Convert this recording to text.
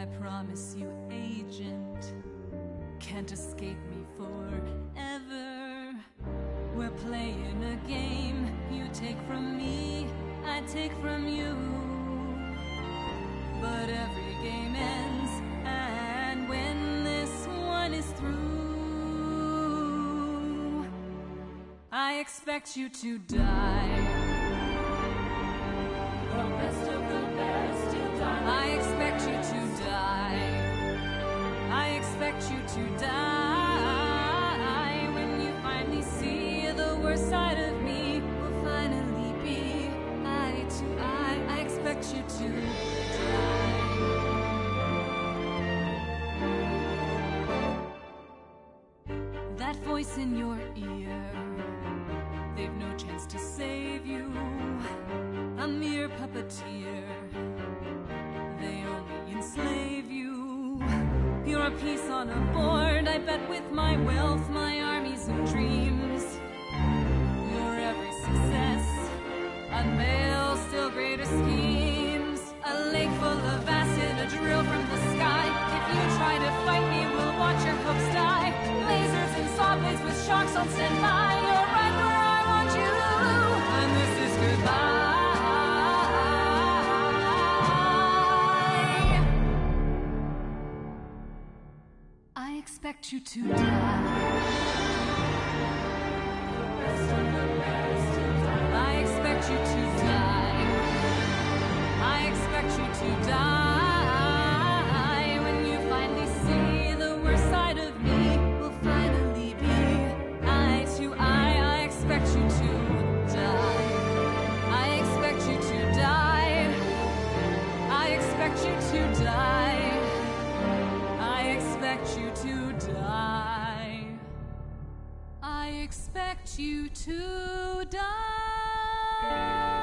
I promise you, agent, can't escape me forever. We're playing a game. You take from me, I take from you. But every game ends, and when this one is through, I expect you to die. The best of the best, you'll die. I expect you to die. I expect you to die. When you finally see the worst side of me, we'll finally be eye to eye. I expect you to die. That voice in your ear, they've no chance to save you. A mere puppeteer, they only enslave you. You're a piece on a board, I bet with my wealth, my armies and dreams. You're every success, unveil still greater schemes. A lake full of acid, a drill from the sky. If you try to fight me, we'll watch your hopes die. Lasers and saw blades with sharks on standby. You're right where I want you, and this is goodbye. I expect you to die. I expect you to die. I expect you to die. When you finally see the worst side of me, we'll finally be eye to eye. I expect you to die. I expect you to die. I expect you to die. I expect you to die. I expect you to die.